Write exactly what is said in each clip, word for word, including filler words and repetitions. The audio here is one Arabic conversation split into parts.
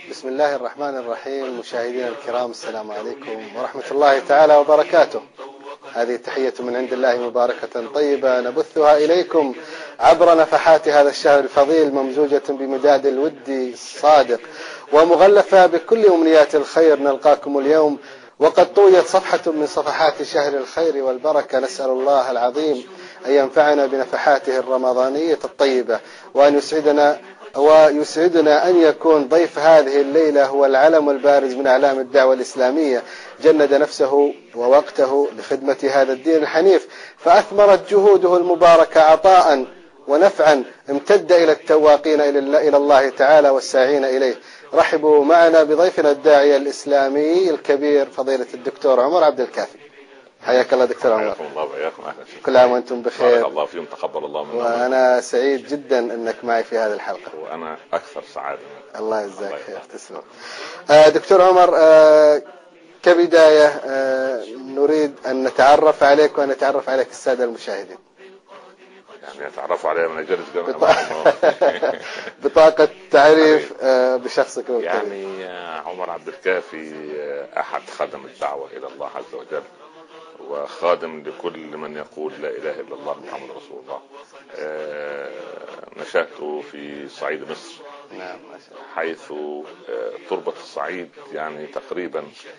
بسم الله الرحمن الرحيم. مشاهدينا الكرام، السلام عليكم ورحمة الله تعالى وبركاته. هذه تحية من عند الله مباركة طيبة نبثها إليكم عبر نفحات هذا الشهر الفضيل، ممزوجة بمداد الود الصادق ومغلفة بكل أمنيات الخير. نلقاكم اليوم وقد طويت صفحة من صفحات شهر الخير والبركة. نسأل الله العظيم أن ينفعنا بنفحاته الرمضانية الطيبة، وأن يسعدنا ويسعدنا أن يكون ضيف هذه الليلة هو العلم البارز من أعلام الدعوة الإسلامية، جند نفسه ووقته لخدمة هذا الدين الحنيف، فأثمرت جهوده المباركة عطاء ونفعا امتد إلى التواقين إلى الله تعالى والساعين إليه. رحبوا معنا بضيفنا الداعية الإسلامي الكبير فضيلة الدكتور عمر عبد الكافي. حياك الله دكتور عمر. حياكم الله وإياكم. أهلا فيكم. كل عام وأنتم بخير. بارك الله فيكم، تقبل الله منا. وأنا سعيد جدا أنك معي في هذه الحلقة. وأنا أكثر سعادة. الله يجزاك خير. تسلم. آه دكتور عمر، آه كبداية آه نريد أن نتعرف عليك وأن نتعرف عليك السادة المشاهدين. يعني يتعرفوا علي من جلس بطاقة, بطاقة تعريف آه بشخصك الكريم. يعني عمر عبد الكافي أحد خدم الدعوة إلى الله عز وجل، وخادم لكل من يقول لا إله إلا الله محمد رسول الله. آه نشأت في صعيد مصر. نعم. حيث تربة الصعيد يعني تقريبا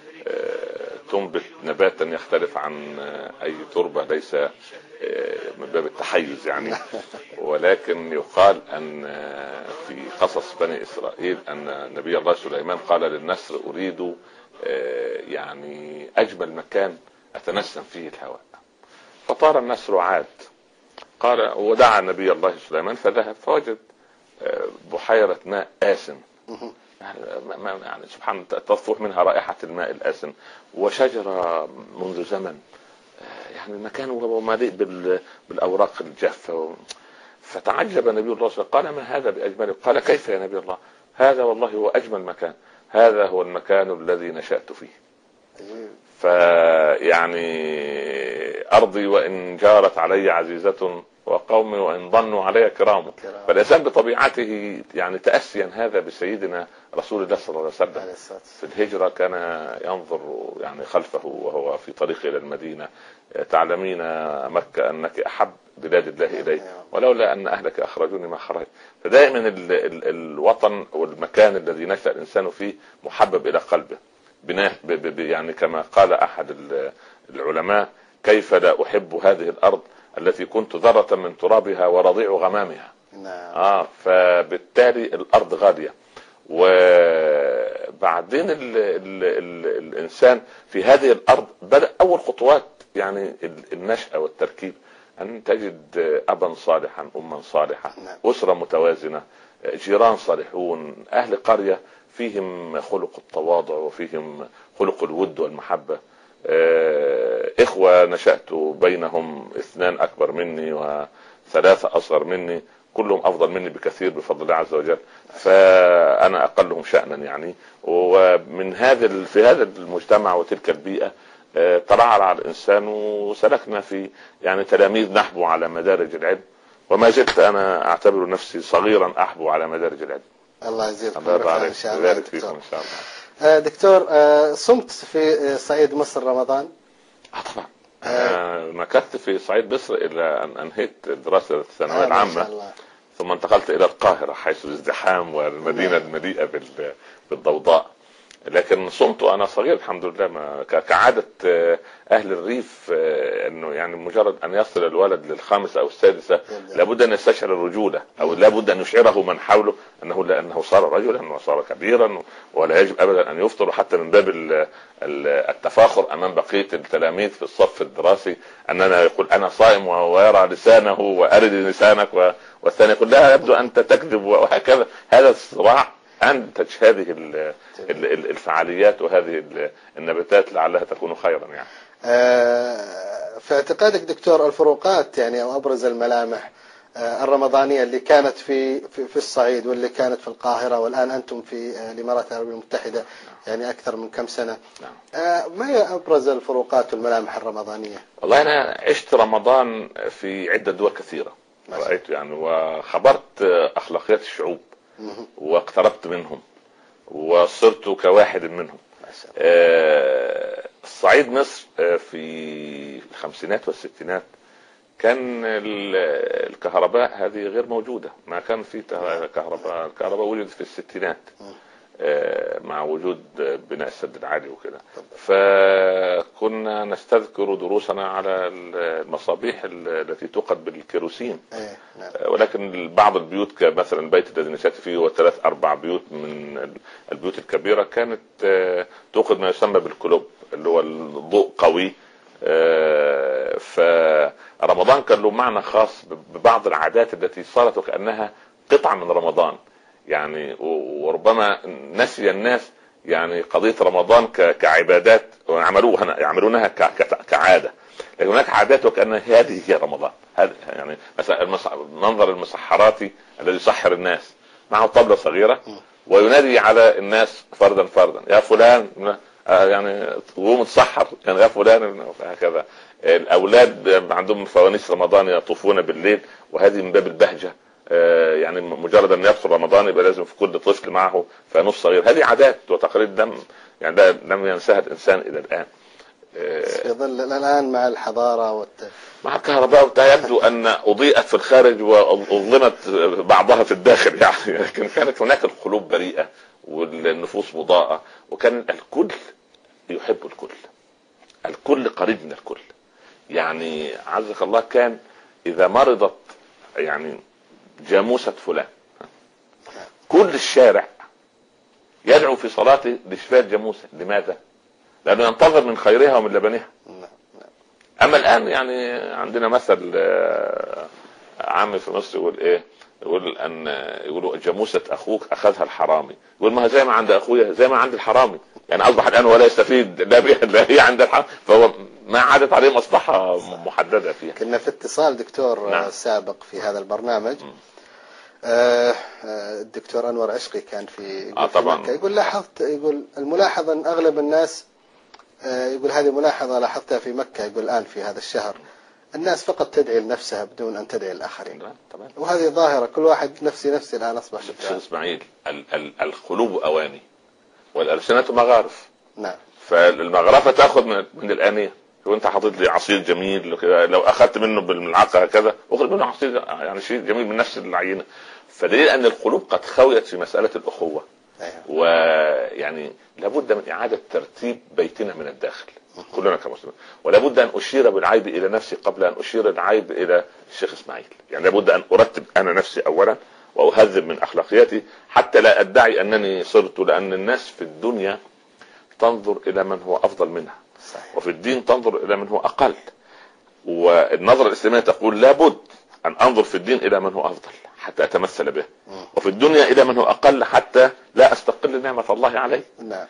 تنبت نباتا يختلف عن أي تربة، ليس من باب التحيز يعني، ولكن يقال أن في قصص بني إسرائيل أن نبي الله سليمان قال للنسر أريد يعني أجمل مكان أتنسم فيه الهواء، فطار النسر عاد. قال ودعا نبي الله سليمان فذهب فوجد بحيرة ماء آسن، يعني سبحان الله تطفح منها رائحة الماء الآسن، وشجرة منذ زمن، يعني المكان هو مليء بالأوراق الجافة. فتعجب نبي الله صلى الله عليه وسلم، قال ما هذا بأجمله؟ قال كيف يا نبي الله؟ هذا والله هو أجمل مكان، هذا هو المكان الذي نشأت فيه. فيعني أرضي وإن جارت علي عزيزة وقومي وإن ظنوا علي كرام. فالإنسان بطبيعته يعني تأسيا هذا بسيدنا رسول الله صلى الله عليه وسلم. في الهجرة كان ينظر يعني خلفه وهو في طريقه إلى المدينة، تعلمين مكة أنك أحب بلاد الله إليه، ولولا أن أهلك أخرجوني ما خرج. فدائما ال ال الوطن والمكان الذي نشأ الإنسان فيه محبب إلى قلبه، بناء يعني كما قال أحد العلماء كيف لا أحب هذه الأرض التي كنت ذرة من ترابها ورضيع غمامها. نعم. آه فبالتالي الأرض غالية. وبعدين ال ال ال الإنسان في هذه الأرض بدأ أول خطوات يعني النشأة والتركيب، أن تجد أبا صالحا، أما صالحة، أسرة متوازنة، جيران صالحون، أهل قرية فيهم خلق التواضع وفيهم خلق الود والمحبة، إخوة نشأت بينهم اثنان أكبر مني وثلاثة أصغر مني، كلهم أفضل مني بكثير بفضل الله عز وجل، فأنا أقلهم شأنا يعني. ومن هذا في هذا المجتمع وتلك البيئة ترعرع الإنسان، وسلكنا في يعني تلاميذ نحبو على مدارج العلم، وما زلت أنا أعتبر نفسي صغيرا أحبو على مدارج العلم. الله يزيدكم الله إن شاء الله. فيكم إن شاء الله. دكتور، صمت في صعيد مصر رمضان؟ آه طبعا. آه مكثت في صعيد مصر إلى أن أنهيت دراسة الثانوية آه العامة، ثم انتقلت إلى القاهرة حيث الازدحام والمدينة المليئة بالضوضاء. لكن صمت أنا صغير الحمد لله، ما كعادة أهل الريف، أنه يعني مجرد أن يصل الولد للخامسة أو السادسة لابد أن يستشعر الرجولة، أو لابد أن يشعره من حوله أنه لأنه صار رجلا وصار كبيرا، ولا يجب أبدا أن يفطر، حتى من باب التفاخر أمام بقية التلاميذ في الصف الدراسي، أننا يقول أنا صائم ويرى لسانه وأرد لسانك، والثاني يقول لا يبدو أنت تكذب، وهكذا. هذا الصراع أنتج هذه الفعاليات وهذه النباتات لعلها تكون خيرا يعني. في اعتقادك دكتور الفروقات يعني أو أبرز الملامح الرمضانية اللي كانت في في الصعيد واللي كانت في القاهرة والآن أنتم في الإمارات العربية المتحدة يعني أكثر من كم سنة، ما هي أبرز الفروقات والملامح الرمضانية؟ والله أنا عشت رمضان في عدة دول كثيرة، رأيت يعني وخبرت أخلاقيات الشعوب واقتربت منهم، وصرت كواحد منهم. آه الصعيد مصر آه في الخمسينات والستينات كان الكهرباء هذه غير موجودة، ما كان في كهرباء. الكهرباء وجدت في الستينات مع وجود بناء السد العالي وكده. فكنا نستذكر دروسنا على المصابيح التي توقد بالكيروسين، ولكن بعض البيوت كمثلا البيت الذي نشأت فيه وثلاث اربع بيوت من البيوت الكبيرة كانت توقد ما يسمى بالكلوب اللي هو الضوء قوي. فرمضان كان له معنى خاص ببعض العادات التي صارت وكأنها قطعة من رمضان يعني، وربما نسي الناس يعني قضية رمضان كعبادات وعملوها يعملونها كعادة، لكن هناك عادات وكأن هذه هي رمضان. هذا يعني مثلا المنظر المسحراتي الذي يسحر الناس معه طبلة صغيرة وينادي على الناس فردا فردا، يا فلان يعني قوم تسحر يعني يا فلان، هكذا. الاولاد عندهم فوانيس رمضان يطوفون بالليل، وهذه من باب البهجة يعني مجرد ان يدخل رمضان يبقى لازم في كل طفل معه فانوس صغير. هذه عادات وتقاليد لم يعني ده لم ينساها الانسان الى الان. يظل الان مع الحضاره والت... مع الكهرباء يبدو ان اضيئت في الخارج واظلمت بعضها في الداخل يعني، لكن كانت هناك القلوب بريئه والنفوس مضاءه، وكان الكل يحب الكل، الكل قريب من الكل يعني. عزك الله كان اذا مرضت يعني جاموسة فلان كل الشارع يدعو في صلاته لشفاء الجاموسة. لماذا؟ لأنه ينتظر من خيرها ومن لبنها. أما الآن يعني عندنا مثل عام في مصر يقول إيه، يقول أن يقولوا جاموسة أخوك أخذها الحرامي. يقول ما زي ما عند أخويا زي ما عند الحرامي يعني، أصبح الآن ولا يستفيد لا بها لا هي عند الحرامي، فهو ما عادت عليه مصلحة محددة فيها. كنا في اتصال دكتور نعم. سابق في هذا البرنامج آه الدكتور أنور عشقي كان في, آه في مكة، يقول لاحظت يقول الملاحظة أن أغلب الناس آه يقول هذه ملاحظة لاحظتها في مكة، يقول الآن في هذا الشهر الناس فقط تدعي لنفسها بدون أن تدعي للآخرين، وهذه ظاهرة كل واحد نفسي نفسي الآن أصبح شيخ إسماعيل. القلوب أواني والألسنة مغارف. نعم. فالمغرفة تأخذ من, من الآنية. وانت حاطط لي عصير جميل لو اخذت منه بالملعقه هكذا اخرج منه عصير يعني شيء جميل من نفس العينه. فدليل ان القلوب قد خويت في مساله الاخوه. ويعني لابد من اعاده ترتيب بيتنا من الداخل كلنا كمسلمين، ولابد ان اشير بالعيب الى نفسي قبل ان اشير العيب الى الشيخ اسماعيل. يعني لابد ان ارتب انا نفسي اولا واهذب من اخلاقياتي حتى لا ادعي انني صرت، لان الناس في الدنيا تنظر الى من هو افضل منها صحيح. وفي الدين تنظر الى من هو اقل، والنظرة الاسلامية تقول لابد ان انظر في الدين الى من هو افضل حتى اتمثل به، وفي الدنيا الى من هو اقل حتى لا استقل نعمة الله عليه. نعم.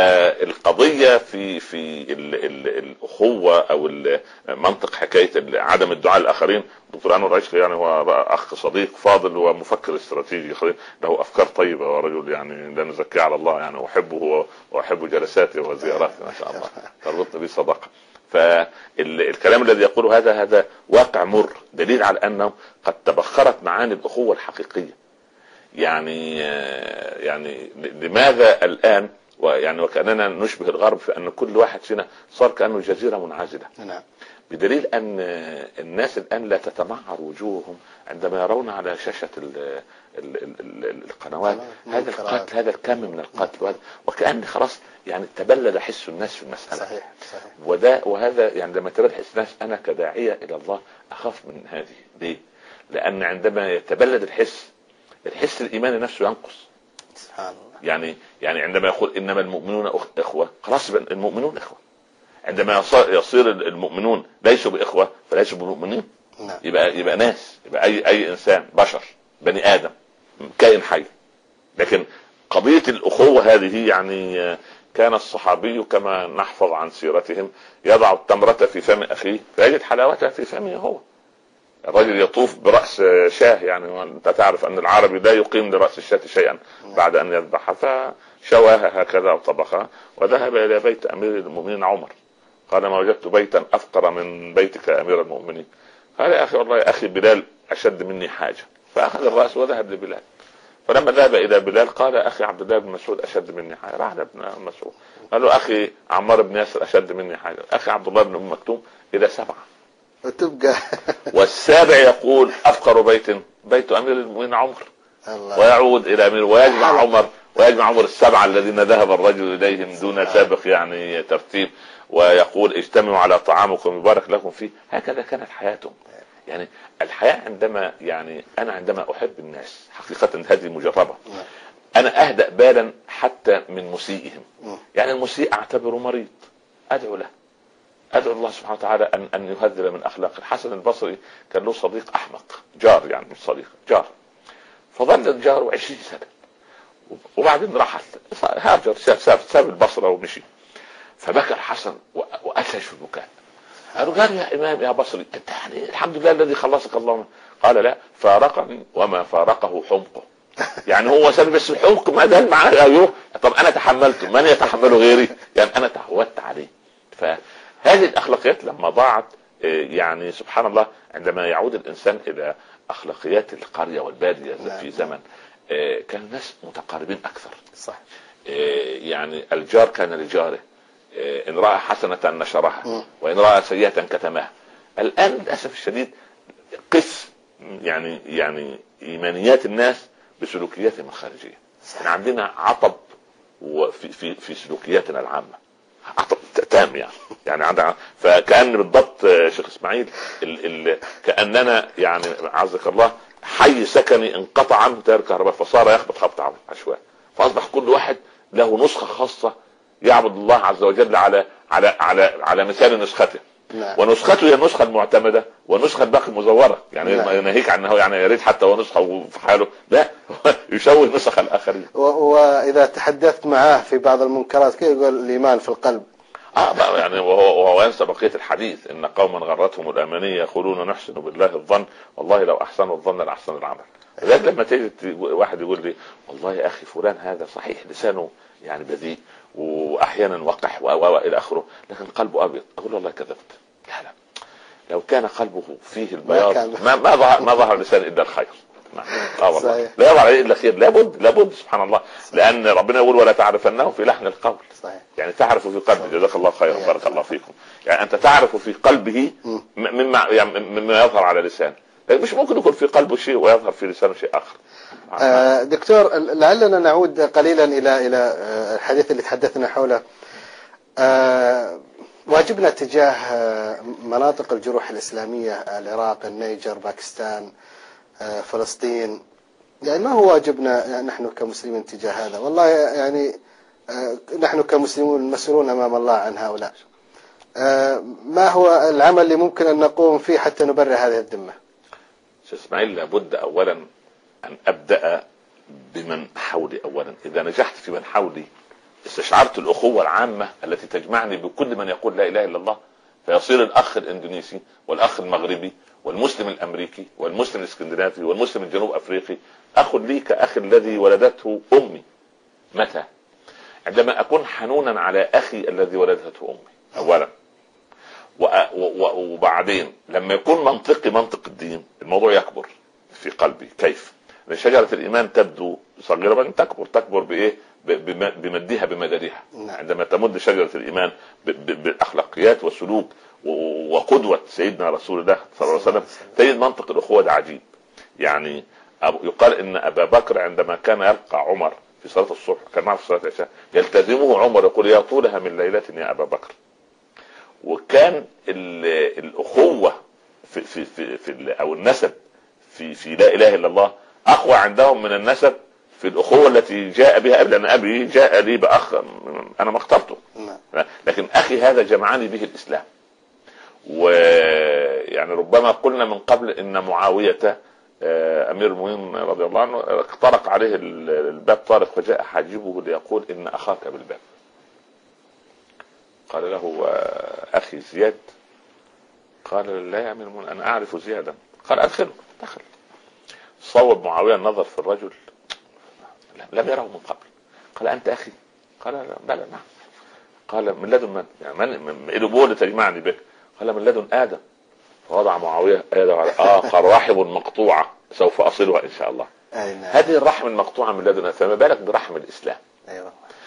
فالقضية في في ال ال الاخوة او منطق حكاية عدم الدعاء للاخرين. دكتور انور عشقي يعني هو اخ صديق فاضل ومفكر استراتيجي له افكار طيبة ورجل يعني لا نزكي على الله يعني، احبه واحب جلساته وزياراته ما شاء الله تربطني به صداقة. فالكلام الذي يقوله هذا هذا واقع مر، دليل على انه قد تبخرت معاني الاخوة الحقيقية. يعني يعني لماذا الان ويعني وكأننا نشبه الغرب في ان كل واحد فينا صار كأنه جزيرة منعزلة. نعم. بدليل ان الناس الان لا تتمعر وجوههم عندما يرون على شاشة ال ال ال القنوات هذا القتل، هذا الكم من القتل، وكأن خلاص يعني تبلد حس الناس في المسألة. صحيح. صحيح. وده وهذا يعني لما تبلد حس الناس انا كداعية الى الله اخاف من هذه. ليه؟ لان عندما يتبلد الحس الحس الايماني نفسه ينقص. سبحان الله. يعني يعني عندما يقول انما المؤمنون اخوة خلاص المؤمنون اخوة. عندما يصير المؤمنون ليسوا باخوة فليسوا بمؤمنين. نعم. يبقى يبقى ناس، يبقى اي اي انسان بشر بني ادم كائن حي. لكن قضية الاخوة هذه يعني كان الصحابي كما نحفظ عن سيرتهم يضع التمرة في فم اخيه فيجد حلاوتها في فمه هو. الرجل يطوف برأس شاه يعني، وانت تعرف ان العربي لا يقيم لرأس الشاة شيئا بعد ان يذبحها، فشواها هكذا وطبخها وذهب الى بيت امير المؤمنين عمر. قال ما وجدت بيتا افقر من بيتك امير المؤمنين. قال يا اخي والله يا اخي بلال اشد مني حاجة. فاخذ الرأس وذهب لبلال. فلما ذهب الى بلال قال اخي عبد الله بن مسعود اشد مني حاجه. راح لابن مسعود قال له اخي عمار بن ياسر اشد مني حاجه، اخي عبد الله بن ام مكتوم، الى سبعه وتبقى والسابع يقول افقر بيت بيت امير المؤمنين عمر، ويعود الى امير ويجمع عمر ويجمع عمر السبعه الذين ذهب الرجل اليهم دون سابق يعني ترتيب، ويقول اجتمعوا على طعامكم يبارك لكم فيه. هكذا كانت حياتهم. يعني الحياة عندما يعني أنا عندما أحب الناس حقيقة هذه مجربة، أنا أهدأ بالا حتى من مسيئهم. يعني المسيء أعتبره مريض، أدعو له، أدعو الله سبحانه وتعالى أن أن يهذب من أخلاقه. الحسن البصري كان له صديق أحمق، جار يعني مش صديق، جار. فظل الجار عشرين سنة وبعدين رحل هاجر ساب ساب البصرة ومشي. فبكى الحسن وأتلج في البكاء. قالوا قال يا إمام يا بصري أنت يعني الحمد لله الذي خلصك الله. قال لا، فارقني وما فارقه حمقه. يعني هو سبب بس الحمق ما دام معاه غيره. طب أنا تحملته، من يتحمله غيري؟ يعني أنا تعودت عليه. فهذه الأخلاقيات لما ضاعت يعني سبحان الله، عندما يعود الإنسان إلى أخلاقيات القرية والبادية في زمن كان الناس متقاربين أكثر. صح. يعني الجار كان لجاره، إن رأى حسنة نشرها وإن رأى سيئة كتمها. الآن للأسف الشديد قس يعني يعني إيمانيات الناس بسلوكياتهم الخارجية. يعني عندنا عطب وفي في في سلوكياتنا العامة، عطب تام يعني يعني عندنا. فكأن بالضبط شيخ إسماعيل ال ال كأننا يعني عزك الله حي سكني انقطع عنه تيار الكهرباء فصار يخبط خبط عشوائي، فأصبح كل واحد له نسخة خاصة يعبد الله عز وجل على على على على مثال نسخته. نعم. ونسخته هي النسخه المعتمده والنسخه الباقي المزوره. يعني نعم. ناهيك عنه يعني يا ريت حتى هو نسخه في حاله، لا يشوه نسخ الاخرين. واذا تحدثت معاه في بعض المنكرات كيف يقول الايمان في القلب. اه يعني وهو, وهو ينسى بقيه الحديث ان قوما غرتهم الامانيه يقولون نحسن بالله الظن والله لو احسنوا الظن لاحسن العمل. لذلك لما تيجي واحد يقول لي والله يا اخي فلان هذا صحيح لسانه يعني بذيء واحيانا وقح والى اخره لكن قلبه ابيض، اقول والله كذبت. لا لا، لو كان قلبه فيه البياض ما ما ظهر ما ظهر لسان الا الخير. اه والله لا يظهر عليه الا خير، لابد لابد سبحان الله. لان ربنا يقول ولا تعرفنه في لحن القول. صحيح. يعني تعرف في قلبه. جزاك الله خيرا بارك الله فيكم. يعني انت تعرف في قلبه مما يعني مما يظهر على لسانه، مش ممكن يكون في قلبه شيء ويظهر في لسانه شيء اخر. آه دكتور لعلنا نعود قليلا الى الى الحديث اللي تحدثنا حوله. آه واجبنا تجاه مناطق الجروح الاسلاميه، العراق، النيجر، باكستان، آه فلسطين. يعني ما هو واجبنا نحن كمسلمين تجاه هذا؟ والله يعني آه نحن كمسلمون مسؤولون امام الله عن هؤلاء. آه ما هو العمل اللي ممكن ان نقوم فيه حتى نبرئ هذه الذمه؟ شيخ اسماعيل لابد اولا ان ابدا بمن حولي. اولا اذا نجحت في من حولي استشعرت الاخوه العامه التي تجمعني بكل من يقول لا اله الا الله، فيصير الاخ الاندونيسي والاخ المغربي والمسلم الامريكي والمسلم الاسكندنافي والمسلم الجنوب افريقي اخ لي كاخ الذي ولدته امي. متى؟ عندما اكون حنونا على اخي الذي ولدته امي اولا، وبعدين لما يكون منطقي منطق الدين الموضوع يكبر في قلبي. كيف؟ شجرة الإيمان تبدو صغيرة بعدين تكبر. تكبر بإيه؟ بمدها بمدارها. عندما تمد شجرة الإيمان بالأخلاقيات والسلوك وقدوة سيدنا رسول الله صلى الله عليه وسلم تجد منطق الأخوة ده عجيب. يعني يقال إن أبا بكر عندما كان يلقى عمر في صلاة الصبح كان معه في صلاة العشاء يلتزمه عمر يقول يا طولها من ليلة يا أبا بكر. وكان الأخوة في في في, في أو النسب في في لا إله إلا الله أقوى عندهم من النسب في الأخوة التي جاء بها أبي. لأن أبي جاء لي بأخ أنا ما اخترته، لكن أخي هذا جمعني به الإسلام. ويعني ربما قلنا من قبل إن معاوية أمير المؤمنين رضي الله عنه اخترق عليه الباب طارق فجاء حاجبه ليقول إن أخاك بالباب. قال له أخي زياد. قال لا يا أمير المؤمنين أنا أعرف زيادا. قال أدخله. دخل. صوب معاوية النظر في الرجل لم يره من قبل. قال أنت أخي؟ قال بلى نعم. قال من لدن من؟ يعني من إيه بول تجمعني بك؟ قال من لدن آدم. فوضع معاوية يده على آه قال رحب مقطوعة سوف أصلها إن شاء الله. هذه الرحم المقطوعة من لدنا، فما بالك برحم الإسلام. أيوة.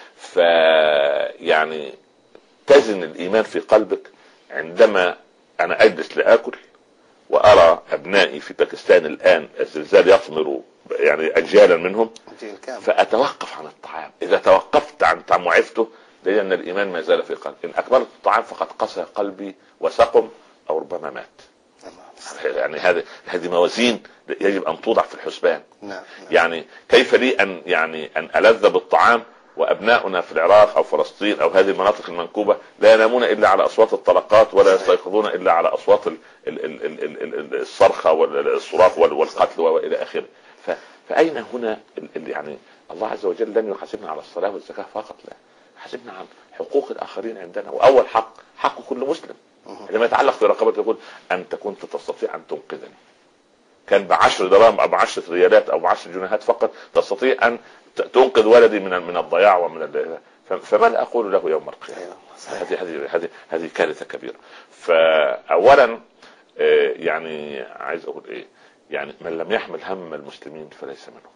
فيعني تزن الإيمان في قلبك عندما أنا أجلس لآكل وأرى أبنائي في باكستان الآن الزلزال يثمر يعني أجيالا منهم، فأتوقف عن الطعام. إذا توقفت عن طعام وعفته لأن الإيمان ما زال في قلبي. إن أكبرت الطعام فقد قسى قلبي وسقم أو ربما مات. يعني هذه هذه موازين يجب أن توضع في الحسبان. يعني كيف لي أن يعني أن ألذ بالطعام وأبناؤنا في العراق أو فلسطين أو هذه المناطق المنكوبة لا ينامون إلا على أصوات الطلقات ولا يستيقظون إلا على أصوات الصرخة والصراخ والقتل وإلى آخره. فأين هنا يعني الله عز وجل لن يحاسبنا على الصلاة والزكاة فقط، لا، يحاسبنا عن حقوق الآخرين عندنا. وأول حق حق كل مسلم لما يتعلق في رقبته، يقول أنت كنت تستطيع أن تنقذني، كان بعشر دراهم أو بعشر ريالات أو بعشر جنيهات فقط تستطيع أن تنقذ ولدي من من الضياع ومن ال... فماذا أقول له يوم القيامة؟ هذه هذه هذه هذه كارثة كبيرة. فأولا يعني عايز أقول إيه، يعني من لم يحمل هم المسلمين فليس منهم.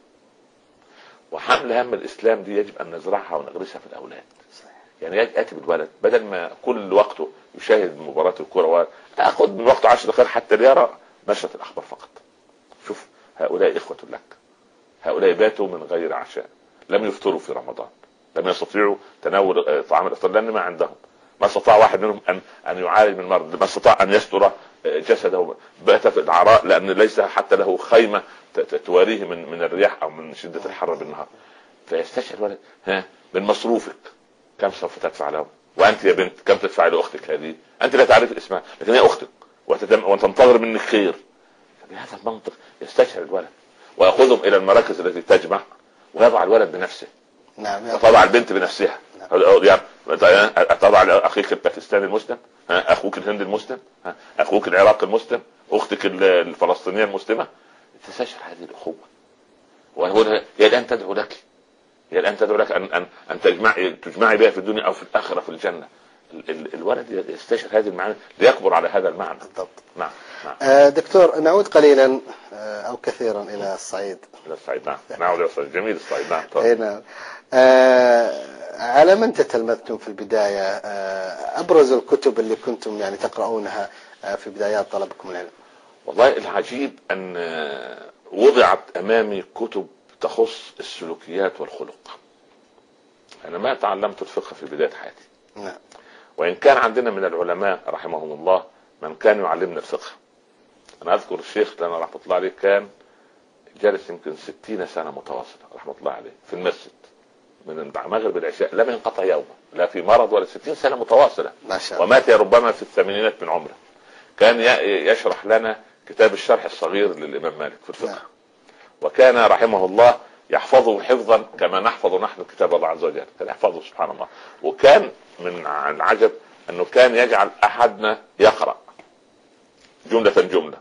وحمل هم الإسلام دي يجب أن نزرعها ونغرسها في الأولاد. يعني يأتي بالولد بدل ما كل وقته يشاهد مباراة الكرة، أخذ من وقته عشر دقائق حتى ليرى نشرة الأخبار فقط. شوف هؤلاء إخوة لك، هؤلاء باتوا من غير عشاء، لم يفطروا في رمضان، لم يستطيعوا تناول طعام الإفطار لأن ما عندهم، ما استطاع واحد منهم أن أن يعالج من مرض، ما استطاع أن يستر جسده، بات في العراء لأن ليس حتى له خيمة تواريه من من الرياح أو من شدة الحر بالنهار. فيستشعر الولد ها من مصروفك كم سوف تدفع له، وأنت يا بنت كم تدفع لأختك هذه، أنت لا تعرف اسمها لكن هي أختك وتنتظر منك خير. بهذا المنطق يستشعر الولد ويأخذهم إلى المراكز التي تجمع ويضع الولد بنفسه. نعم. وطبع البنت بنفسها. نعم. يعني تضع أخيك الباكستاني المسلم، أخوك الهندي المسلم، أخوك العراقي المسلم، أختك الفلسطينية المسلمة. تستشعر هذه الأخوة. وهنا هي الآن تدعو لك، هي الآن تدعو لك أن أن أن تجمعي تجمعي بها في الدنيا أو في الآخرة في الجنة. الولد يستشعر هذه المعاني ليكبر على هذا المعنى. بالضبط. نعم. نعم. دكتور نعود قليلا أو كثيرا إلى الصعيد. إلى الصعيد. نعم. نعود إلى الصعيد. جميل الصعيد. نعم. نعم. آه على من تتلمذتم في البداية؟ آه أبرز الكتب اللي كنتم يعني تقرؤونها آه في بدايات طلبكم العلم. والله العجيب أن وضعت أمامي كتب تخص السلوكيات والخلق. أنا ما تعلمت الفقه في بداية حياتي. نعم. وإن كان عندنا من العلماء رحمهم الله من كان يعلمنا الفقه. أنا أذكر الشيخ لنا رحمة الله عليه كان جالس يمكن ستين سنة متواصلة رحمة الله عليه في المسجد من المغرب العشاء لم ينقطع يوما، لا في مرض ولا ستين سنة متواصلة. ما شاء الله. ومات ربما في الثمانينات من عمره. كان يشرح لنا كتاب الشرح الصغير للإمام مالك في الفقه. نعم. وكان رحمه الله يحفظه حفظا كما نحفظ نحن كتاب الله عز وجل، كان يحفظه سبحان الله. وكان من العجب أنه كان يجعل أحدنا يقرأ جملة جملة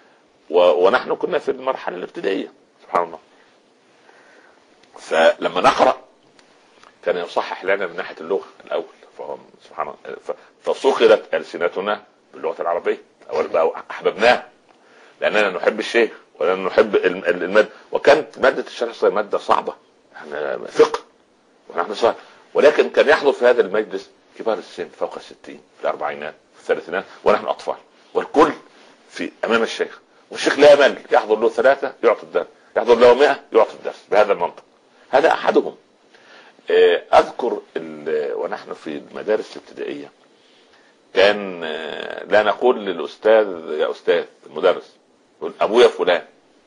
ونحن كنا في المرحلة الابتدائية سبحان الله. فلما نقرأ كان يصحح لنا من ناحية اللغة الأول، فهم سبحان الله. فصقلت ألسنتنا باللغة العربية أو أحببناه لأننا نحب الشيخ ولأننا نحب المادة. وكانت مادة الشرح الصغير مادة صعبة يعني فقه ونحن صغار، ولكن كان يحضر في هذا المجلس كبار السن فوق الستين في الأربعينات في الثلاثينات ونحن أطفال، والكل في أمام الشيخ والشيخ لا يمل، يحضر له ثلاثة يعطي الدرس، يحضر له مئة يعطي الدرس بهذا المنطق. هذا أحدهم. أذكر ونحن في المدارس الابتدائية كان لا نقول للأستاذ يا أستاذ المدرس، يقول أبويا فلان،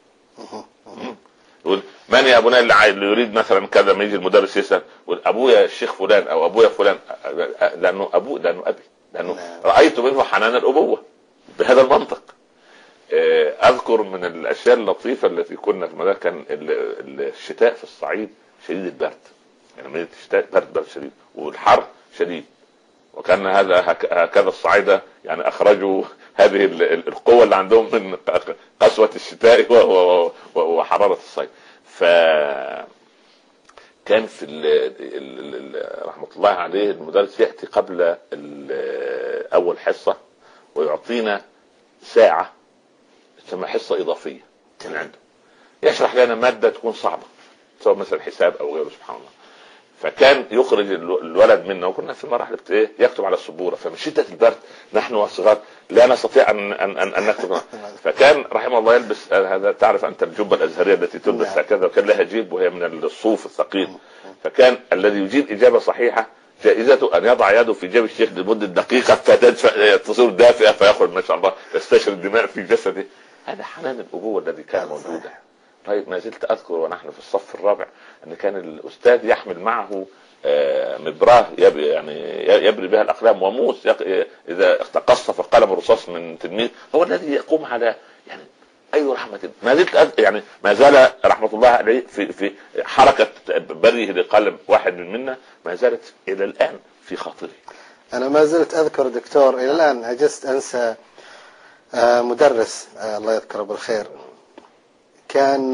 يقول من يا أبونا اللي يريد مثلا كذا، ما يجي المدرس يسأل يقول أبويا الشيخ فلان أو أبويا فلان، لأنه أبوه لأنه أبي، لأنه رأيت منه حنان الأبوة بهذا المنطق. أذكر من الأشياء اللطيفة التي كنا في المدرسة كان الشتاء في الصعيد شديد البرد، يعني من الشتاء برد برد شديد والحر شديد، وكان هذا هكذا الصعيدة يعني أخرجوا هذه القوة اللي عندهم من قسوة الشتاء وحرارة الصيف. فكان في رحمة الله عليه المدرس يأتي قبل أول حصة ويعطينا ساعة تسمى حصة إضافية من عنده، يشرح لنا ماده تكون صعبه سواء مثلا حساب او غيره سبحان الله. فكان يخرج الولد منا وكنا في مراحل ابتدائيه يكتب على السبوره، فمن شده البرد نحن والصغار لا نستطيع ان ان ان, أن نكتب. فكان رحمه الله يلبس هذا، تعرف انت الجبه الازهريه التي تلبس هكذا، وكان لها جيب وهي من الصوف الثقيل. فكان الذي يجيب اجابه صحيحه جائزته ان يضع يده في جيب الشيخ لمده دقيقه فتصير دافئه فيخرج ما شاء الله يستشري الدماء في جسده. هذا حنان الابوه الذي كان موجودا. طيب ما زلت اذكر ونحن في الصف الرابع ان كان الاستاذ يحمل معه مبراه يبري يعني يبري بها الاقلام، وموس اذا تقصف قلم الرصاص من تلميذ هو الذي يقوم على يعني اي رحمه. ما زلت يعني ما زال رحمه الله عليه في في حركه بريه لقلم واحد من منا ما زالت الى الان في خاطري. انا ما زلت اذكر دكتور الى الان عجزت انسى مدرس الله يذكره بالخير، كان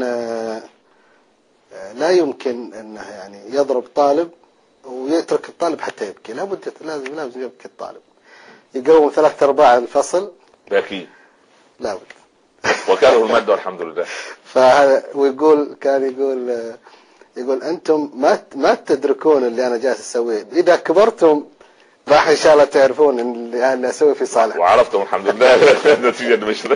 لا يمكن انه يعني يضرب طالب ويترك الطالب حتى يبكي، لابد لازم لازم يبكي الطالب، يقوم ثلاث ارباع الفصل باكي لابد وكانوا الماده والحمد لله. فهذا ويقول كان يقول يقول انتم ما ما تدركون اللي انا جالس اسويه، اذا كبرتم راح ان شاء الله تعرفون اللي انا اسوي في صالح، وعرفتم الحمد لله نتيجه المشروع.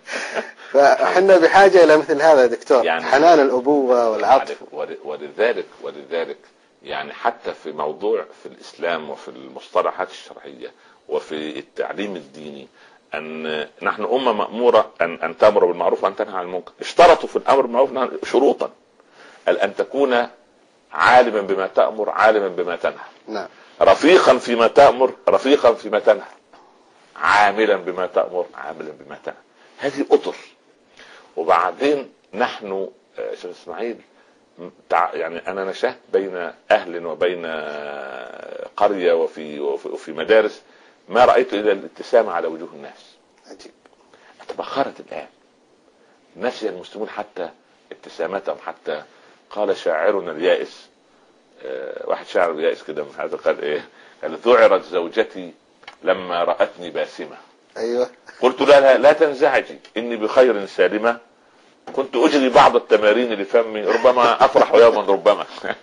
فاحنا بحاجه الى مثل هذا يا دكتور، يعني حنان الابوه والعطف. ولذلك ولذلك يعني حتى في موضوع في الاسلام وفي المصطلحات الشرعيه وفي التعليم الديني ان نحن امه ماموره ان ان تامر بالمعروف وان تنهى عن المنكر. اشترطوا في الامر بالمعروف شروطا، ان تكون عالما بما تامر عالما بما تنهى، نعم، رفيقا فيما تامر رفيقا فيما تنهى، عاملا بما تامر عاملا بما تنهى. هذه اطر. وبعدين نحن شيخ اسماعيل يعني انا نشأت بين اهل وبين قريه وفي وفي مدارس ما رايت الا الابتسامه على وجوه الناس. عجيب. تبخرت الان، نسي المسلمون حتى ابتسامتهم. حتى قال شاعرنا اليائس، أه واحد شاعر اليائس كده من هذا، قال ايه؟ قال ذعرت زوجتي لما رأتني باسمة. ايوه. قلت لها لا تنزعجي اني بخير سالمة، كنت اجري بعض التمارين لفمي ربما افرح يوما ربما.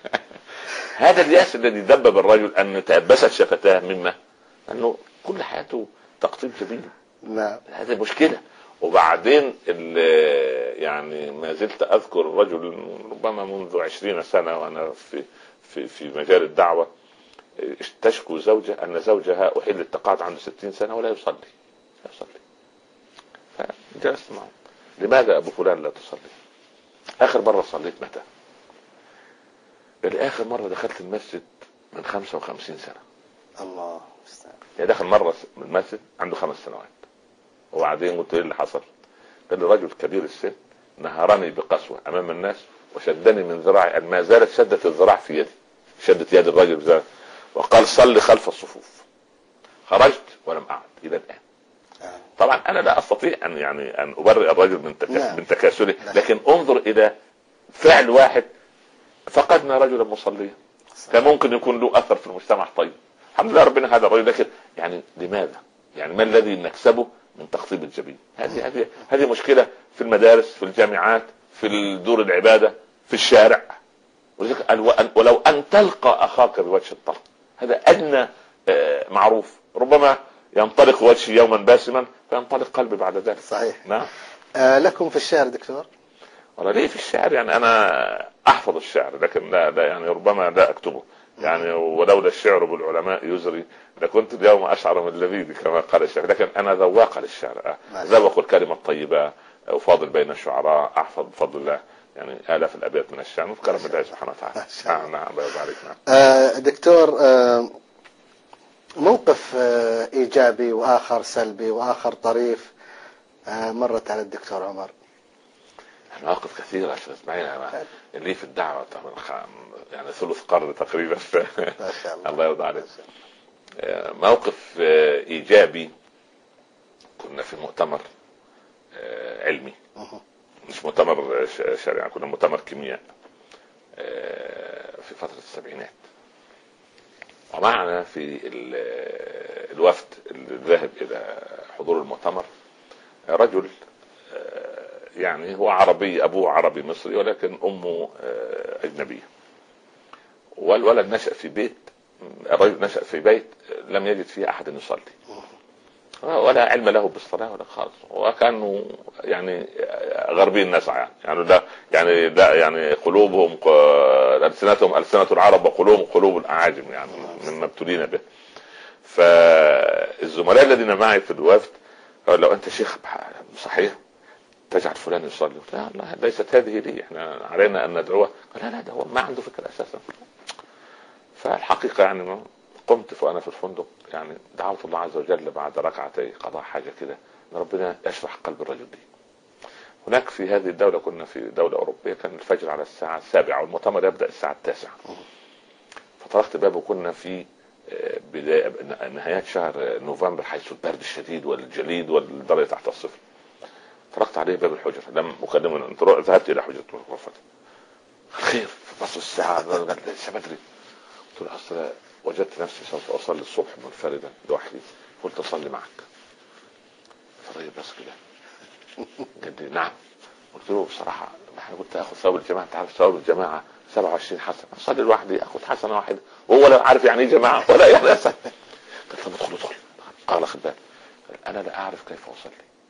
هذا الياس الذي دبب الرجل ان تأبست شفتاه مما انه كل حياته تقطيب جميل. نعم. هذه مشكلة. وبعدين يعني ما زلت اذكر رجل ربما منذ عشرين سنة وانا في في في مجال الدعوة تشكو زوجة ان زوجها احل التقاعد عنده ستين سنة ولا يصلي لا يصلي. فجلست معه، لماذا ابو فلان لا تصلي؟ اخر مرة صليت متى؟ قال اخر مرة دخلت المسجد من خمسة وخمسين سنة. الله مستعان. يعني دخل مرة المسجد عنده خمس سنوات. وبعدين قلت ايه اللي حصل؟ قال لي رجل كبير السن نهرني بقسوة امام الناس وشدني من ذراعي، ما زالت شدة الذراع في يدي، شدت يد الرجل بذلك، وقال صلي خلف الصفوف. خرجت ولم اعد الى الان. طبعا انا لا استطيع ان يعني ان ابرئ الرجل من تكا... من تكاسله، لكن انظر الى فعل واحد فقدنا رجلا مصليا كان ممكن يكون له اثر في المجتمع. طيب الحمد لله ربنا هذا الرجل، لكن يعني لماذا؟ يعني ما الذي نكسبه من تخطيب الجبين؟ هذه هذه هذه مشكله في المدارس، في الجامعات، في دور العباده، في الشارع. ولو ان تلقى اخاك بوجه الطلق، هذا ادنى معروف. ربما ينطلق وجهي يوما باسما فينطلق قلبي بعد ذلك. صحيح. نعم. آه لكم في الشعر دكتور؟ والله ليه في الشعر يعني انا احفظ الشعر لكن لا, لا يعني ربما لا اكتبه يعني، ولولا الشعر بالعلماء يزري لكنت اليوم اشعر من اللذيذ كما قال الشعر. لكن انا ذواق للشعر، ذوق الكلمه الطيبه، افاضل بين الشعراء، احفظ بفضل الله يعني آلاف الابيات من الشعر بكرم الله سبحانه وتعالى. نعم نعم الله يبارك. نعم. آه دكتور، آه موقف آه ايجابي واخر سلبي واخر طريف آه مرت على الدكتور عمر؟ مواقف كثيرة عشان اسمعين اللي في الدعوة يعني ثلث قرن تقريبا. ما شاء الله. الله يرضى عليك. موقف ايجابي، كنا في مؤتمر علمي مش مؤتمر شرعي، كنا مؤتمر كيمياء في فترة السبعينات، ومعنا في الوفد الذاهب الى حضور المؤتمر رجل يعني هو عربي، ابوه عربي مصري ولكن امه اجنبيه. والولد نشأ في بيت، الرجل نشأ في بيت لم يجد فيه احد يصلي ولا علم له بالصلاه ولا خالص، وكانوا يعني غربي الناس يعني يعني ده يعني ده يعني قلوبهم السنتهم السنه العرب وقلوبهم قلوب الاعاجم يعني مما ابتلينا به. فالزملاء الذين معي في الوفد قالوا لو انت شيخ صحيح تجعل فلان يصلي، لا لا ليست هذه لي، احنا علينا ان ندعوه. قال لا لا ده هو ما عنده فكره اساسا. فالحقيقه يعني قمت وانا في الفندق يعني دعوت الله عز وجل بعد ركعتي قضاء حاجه كده ان ربنا يشرح قلب الرجل دي. هناك في هذه الدوله، كنا في دوله اوروبيه، كان الفجر على الساعه السابعه والمؤتمر يبدا الساعه التاسعه. فطرقت بابه، كنا في بدايه نهايات شهر نوفمبر حيث البرد الشديد والجليد والدرجه تحت الصفر. طرقت عليه باب الحجره، لم اكلمه، ذهبت الى حجره الغرفه. خير بص الساعه لسه بدري. قلت له اصل وجدت نفسي سوف اصلي الصبح منفردا لوحدي، قلت اصلي معك. فطيب بس كده. قال لي نعم. قلت له بصراحه انا كنت اخذ ثواب الجماعه، انت عارف ثواب الجماعه سبعة وعشرين حسنه، اصلي لوحدي اخذ حسنه واحده وهو لا عارف يعني ايه جماعه ولا يعني اسهل. قلت له ادخل ادخل. قال خد بالك انا لا اعرف كيف اصلي.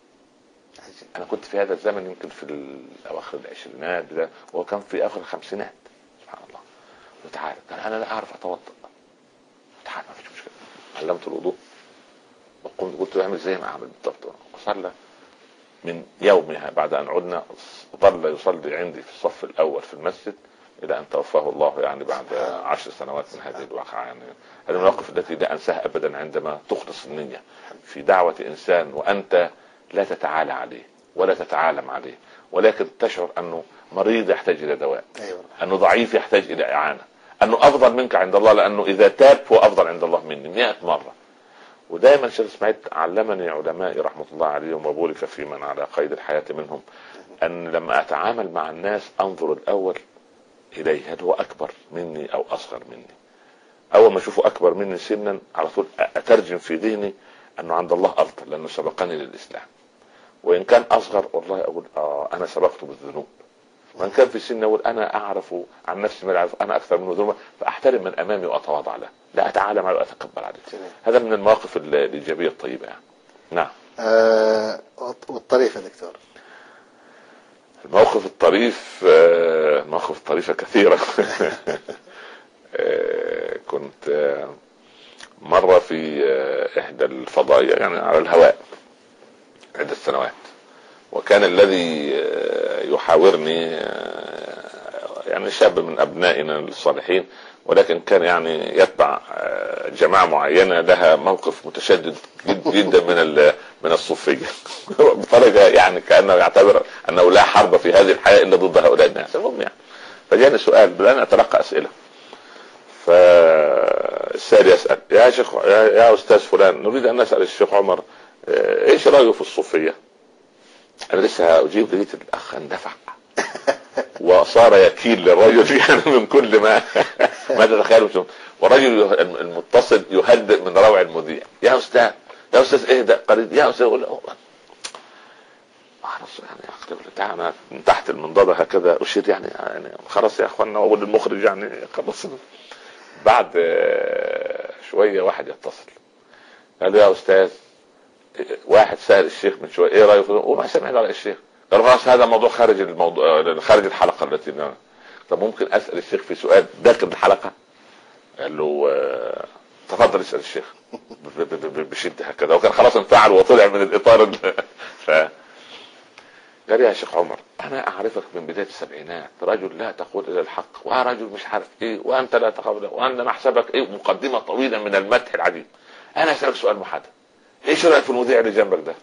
انا كنت في هذا الزمن يمكن في اواخر العشرينات ده وهو كان في اخر الخمسينات سبحان الله. وتعالى قال انا لا اعرف اتوضا. تعال ما فيش مشكله. علمت الوضوء وقمت قلت له اعمل زي ما اعمل بالضبط. وصلى من يومها بعد ان عدنا ظل يصلي عندي في الصف الاول في المسجد الى ان توفاه الله يعني بعد عشر سنوات من هذه الواقعه. يعني هذه المواقف التي لا انساها ابدا عندما تخلص النيه في دعوه انسان وانت لا تتعالى عليه ولا تتعالم عليه، ولكن تشعر انه مريض يحتاج الى دواء، انه ضعيف يحتاج الى اعانه، انه افضل منك عند الله لانه اذا تاب هو افضل عند الله مني مئة مره. ودائما شيخ اسماعيل علمني علمائي رحمه الله عليهم وبارك في من على قيد الحياه منهم ان لما اتعامل مع الناس انظر الاول اليه هل هو اكبر مني او اصغر مني. اول ما اشوفه اكبر مني سنا على طول اترجم في ذهني انه عند الله افضل لانه سبقني للاسلام، وان كان اصغر والله اقول اه انا سبقته بالذنوب، وان كان في سن اقول انا اعرف عن نفسي ما اعرف انا اكثر منه ذنوبا فاحترم من امامي واتواضع له، لا اتعالى معه واتكبر عليه. هذا من المواقف الايجابيه الطيبه يعني. نعم. آه والطريف يا دكتور؟ المواقف الطريف آه المواقف الطريفه كثيره. آه كنت آه مره في آه احدى الفضائيات يعني على الهواء عدة سنوات، وكان الذي يحاورني يعني شاب من أبنائنا الصالحين، ولكن كان يعني يتبع جماعة معينة لها موقف متشدد جدا من من الصوفية بطريقة يعني كأنه يعتبر أنه لا حرب في هذه الحياة إلا ضد هؤلاء الناس. المهم يعني فجاني سؤال بدأنا أتلقى أسئلة، فالسائل يسأل يا شيخ يا, يا أستاذ فلان نريد أن نسأل الشيخ عمر ايش رأيه في الصوفية؟ انا لسه اجيب لقيت الاخ اندفع وصار يكيل للرجل يعني من كل ما ما تتخيل. والرجل المتصل يهدئ من روع المذيع يا استاذ يا استاذ اهدأ قريب يا استاذ اقول له خلاص يعني تعالى من تحت المنضدة هكذا اشير يعني, يعني خلاص يا اخوانا واقول للمخرج يعني خلاص. بعد شوية واحد يتصل قال له يا استاذ واحد سأل الشيخ من شوية ايه رأيه وما سمعت على الشيخ. قال خلاص هذا موضوع خارج الموضوع خارج الحلقة التي نعم. طب ممكن اسأل الشيخ في سؤال داخل الحلقة؟ قال له آه... تفضل اسأل الشيخ بشدة هكذا، وكان خلاص انفعل وطلع من الاطار. ف قال يا شيخ عمر انا اعرفك من بداية السبعينات رجل لا تقول الى الحق ورجل مش عارف ايه وانت لا تقول وانت نحسبك ايه مقدمة طويلة من المدح العجيب. انا اسألك سؤال محدد ايش رأيك في المذيع اللي جنبك ده؟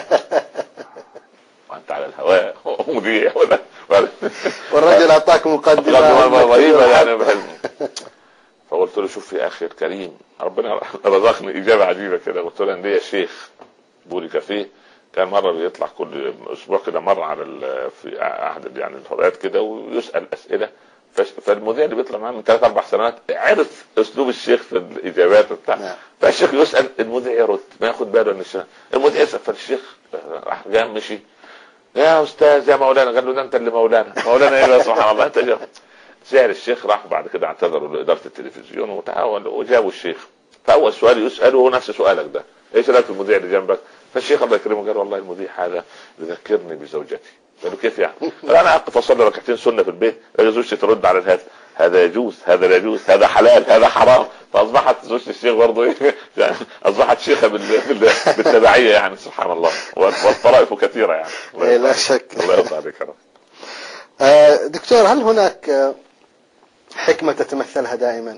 وانت على الهواء مذيع ولا والرجل اعطاك مقدمة رهيبة يعني. فقلت له شوف يا اخي الكريم ربنا رزقني اجابة عجيبة كده. قلت له ليه يا شيخ بورك فيه كان مرة بيطلع كل اسبوع كده مرة على في احد يعني الفضائيات كده ويسأل اسئلة، فالمذيع اللي بيطلع معاه من ثلاث اربع سنوات عرف اسلوب الشيخ في الاجابات وبتاع، فالشيخ يسأل المذيع يرد ما ياخد باله ان الشيخ المذيع يسأل، فالشيخ راح جاي مشي يا استاذ يا مولانا. قال له ده انت اللي مولانا. مولانا ايه بقى؟ سبحان الله. انت جاب سأل الشيخ، راح بعد كده اعتذروا لإدارة التلفزيون وتعاون وجابوا الشيخ. فأول سؤال يسأله هو نفس سؤالك ده، ايش رأيك في المذيع اللي جنبك؟ فالشيخ الله يكرمه قال والله المذيع هذا يذكرني بزوجتي. قالوا كيف يعني؟ قال انا اقف اصلي ركعتين سنة في البيت، زوجتي ترد على الهاتف هذا يجوز هذا لا يجوز هذا حلال هذا حرام. فاصبحت زوجة الشيخ برضه ايه يعني اصبحت شيخة بالتبعية يعني. سبحان الله. والطرائف كثيرة يعني. إيه لا شك. الله يرضى عليك. دكتور، هل هناك حكمة تتمثلها دائما؟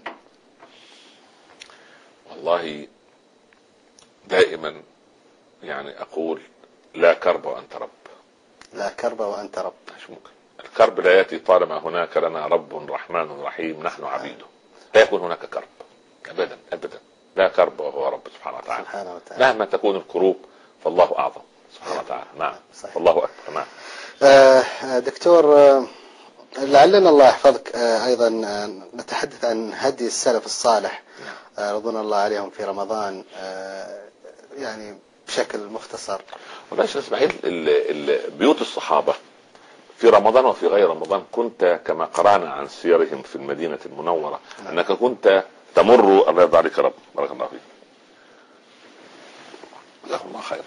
والله دائما يعني اقول لا كرب وانت رب. لا كرب وانت رب. مش ممكن. الكرب لا ياتي طالما هناك لنا رب رحمن رحيم نحن عبيده. لا يكون هناك كرب ابدا ابدا. لا كرب وهو رب سبحانه وتعالى. سبحانه وتعالى. مهما تكون الكروب فالله اعظم سبحانه وتعالى. نعم. الله اكبر. نعم. آه دكتور، آه لعلنا الله يحفظك آه ايضا آه نتحدث عن هدي السلف الصالح آه رضوان الله عليهم في رمضان آه يعني بشكل مختصر. والله شيخ اسماعيل، بيوت الصحابة في رمضان وفي غير رمضان كنت كما قرأنا عن سيرهم في المدينة المنورة انك كنت تمر. الله يرضى عليك رب. بارك الله فيك. جزاكم الله خير.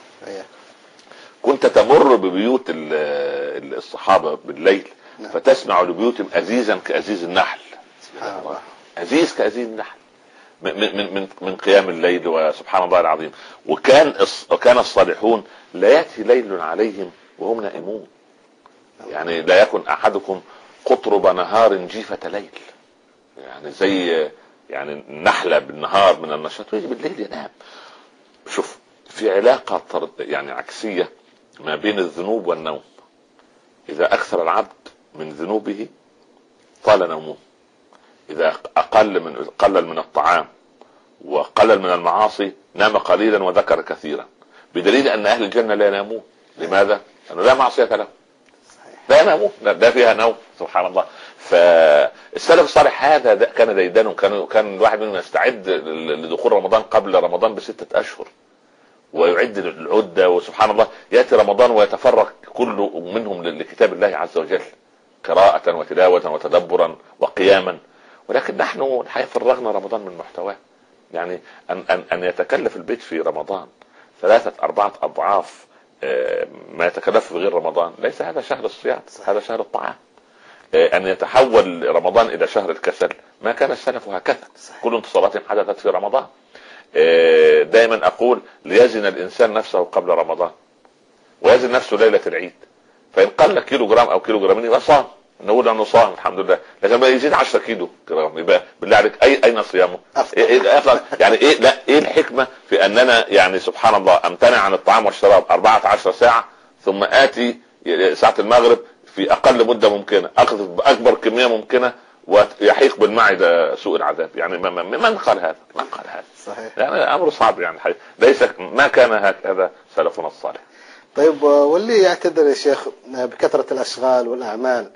كنت تمر ببيوت الصحابة بالليل فتسمع لبيوتهم أزيزا كأزيز النحل. سبحان الله. أزيز كأزيز النحل من من من من قيام الليل. وسبحان الله العظيم. وكان وكان الصالحون لا يأتي ليل عليهم وهم نائمون. يعني لا يكن أحدكم قطرب نهار جيفة ليل. يعني زي يعني النحلة بالنهار من النشاط ويجي بالليل ينام. شوف في علاقة يعني عكسية ما بين الذنوب والنوم. إذا أكثر العبد من ذنوبه طال نومه. إذا أقل من قلل من الطعام وقلل من المعاصي نام قليلا وذكر كثيرا. بدليل أن أهل الجنة لا ينامون. لماذا؟ لأنه لا معصية لهم. لا ينامون. ده فيها نوم. سبحان الله. فالسلف الصالح هذا كان ديدانهم. كان كان الواحد منهم يستعد لدخول رمضان قبل رمضان بستة أشهر ويعد العدة. وسبحان الله يأتي رمضان ويتفرق كل منهم لكتاب الله عز وجل قراءة وتلاوة وتدبرا وقياما. ولكن نحن الحقيقة فرغنا رمضان من محتواه. يعني أن, أن, أن يتكلف البيت في رمضان ثلاثة أربعة أضعاف ما يتكلف في غير رمضان. ليس هذا شهر الصيام، هذا شهر الطعام. أن يتحول رمضان إلى شهر الكسل ما كان السلف هكذا. كل انتصاراتهم حدثت في رمضان. دائما أقول ليزن الإنسان نفسه قبل رمضان ويزن نفسه ليلة العيد. فإن قل كيلو جرام أو كيلو جرامين يبقى صام، نقول أنه صام الحمد لله. لكن بقى يزيد عشرة كيلو جرام يبقى بالله عليك أي أين صيامه؟ إيه يعني إيه؟ لا إيه الحكمة في أننا يعني سبحان الله أمتنع عن الطعام والشراب أربعة عشر ساعة ثم آتي ساعة المغرب في أقل مدة ممكنة أخذ بأكبر كمية ممكنة ويحيق بالمعدة سوء العذاب. يعني من قال هذا؟ من قال هذا؟ صحيح. يعني أمر صعب يعني حقيقة. ليس ما كان هكذا سلفنا الصالح. طيب واللي يعتذر يا شيخ بكثرة الأشغال والأعمال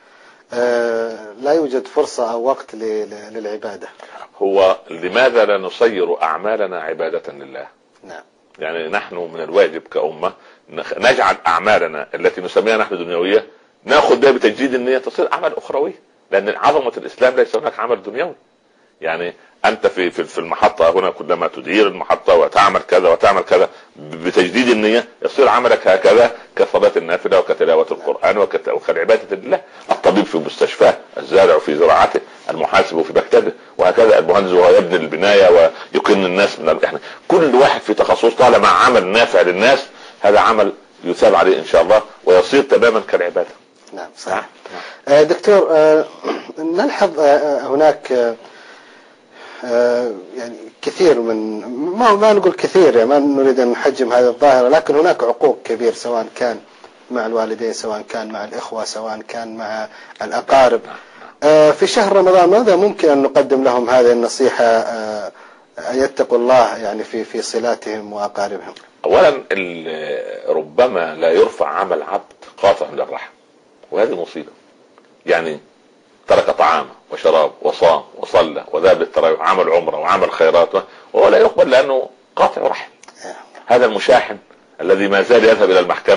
لا يوجد فرصة أو وقت للعبادة، هو لماذا لا نصير أعمالنا عبادة لله؟ نعم. يعني نحن من الواجب كأمة نجعل أعمالنا التي نسميها نحن دنيوية نأخذ بها بتجديد النية تصير أعمال أخروية. لأن عظمة الإسلام ليس هناك عمل دنيوي. يعني أنت في في المحطة هنا كلما تدير المحطة وتعمل كذا وتعمل كذا بتجديد النية يصير عملك هكذا كصلاة النافلة وكتلاوة القرآن وكالعبادة لله. الطبيب في مستشفاه، الزارع في زراعته، المحاسب في مكتبه، وهكذا المهندس وهو يبني البناية ويقن الناس من ال... كل واحد في تخصص طالما عمل نافع للناس هذا عمل يثاب عليه إن شاء الله ويصير تماما كالعبادة. نعم صحيح. آه دكتور، آه نلحظ آه هناك آه آه يعني كثير من ما ما نقول كثير يعني ما نريد أن نحجم هذه الظاهرة، لكن هناك عقوق كبير سواء كان مع الوالدين سواء كان مع الإخوة سواء كان مع الأقارب. آه في شهر رمضان ماذا ممكن أن نقدم لهم هذه النصيحة آه أن يتقوا الله يعني في في صلاتهم وأقاربهم؟ أولا ربما لا يرفع عمل عبد قاطع للرحم وهذه مصيبة. يعني ترك طعامه وشراب وصام وصلى وذهب للتراويح عمل عمره وعمل خيرات وهو لا يقبل لأنه قاطع رحم. هذا المشاحن الذي ما زال يذهب إلى المحكمة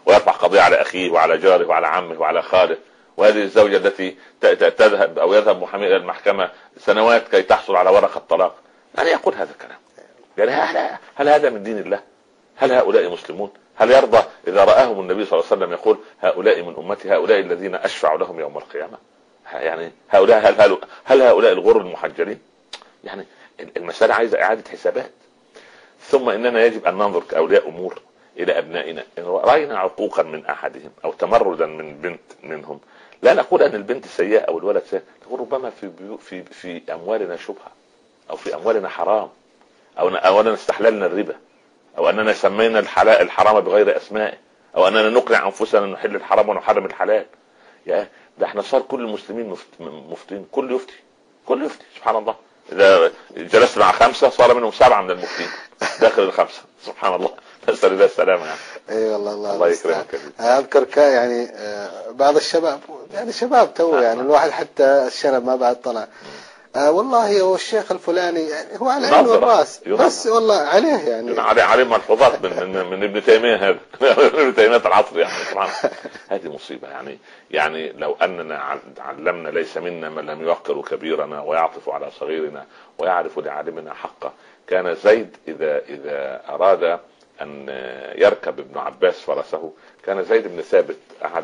ويرفع قضية على اخيه وعلى جاره وعلى عمه وعلى خاله، وهذه الزوجة التي تذهب او يذهب محامي الى المحكمة سنوات كي تحصل على ورقة طلاق. من يقول هذا الكلام؟ يعني هل, هل هذا من دين الله؟ هل هؤلاء مسلمون؟ هل يرضى اذا رآهم النبي صلى الله عليه وسلم يقول هؤلاء من امتي، هؤلاء الذين اشفع لهم يوم القيامة؟ يعني هؤلاء هل, هل, هل هؤلاء الغر المحجلين؟ يعني المسألة عايزة اعادة حسابات. ثم اننا يجب ان ننظر كاولياء امور الى ابنائنا، ان راينا عقوقا من احدهم او تمردا من بنت منهم، لا نقول ان البنت سيئة او الولد سيء، نقول ربما في في في اموالنا شبهة، او في اموالنا حرام، او او اننا استحللنا الربا، او اننا سمينا الحلال الحرام بغير اسمائه، او اننا نقنع انفسنا ان نحل الحرام ونحرم الحلال. يا ده احنا صار كل المسلمين مفتين، كل يفتي كل يفتي سبحان الله. اذا جلست مع خمسة صار منهم سبعة من المفتين داخل الخمسة، سبحان الله، نسأل الله السلامة. يعني اي والله الله, الله يكرمك. اذكر يعني بعض الشباب، يعني شباب تو يعني الواحد حتى الشنب ما بعد طلع، آه والله هو الشيخ الفلاني يعني هو على العين والراس، بس والله عليه يعني عليه عليه ملحوظات من من, من ابن تيمية، هذا ابن تيمية العصر يعني سبحان. هذه مصيبة. يعني يعني لو اننا علمنا ليس منا من لم يوقر كبيرنا ويعطف على صغيرنا ويعرف لعالمنا حقه. كان زيد اذا اذا اراد ان يركب ابن عباس فرسه، كان زيد بن ثابت احد